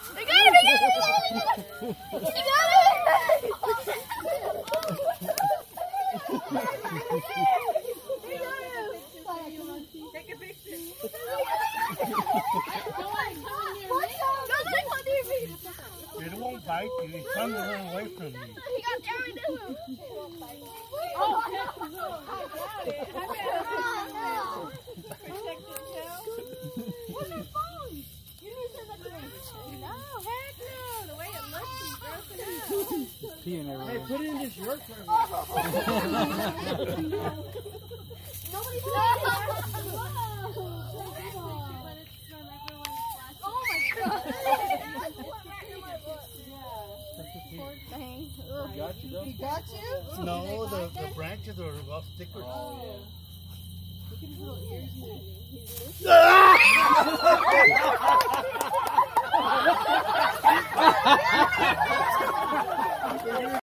He got it! He got it! Take a picture. It won't bite you. He's trying to run away from you. He got armadillo. Oh, what's that phone? You didn't say that to me. No, heck no. The way it looks is broken out. Peeing everywhere. Hey, put it in this shirt for me. Nobody's He got you? No, the branches are all stickered. Oh, look at his little ears.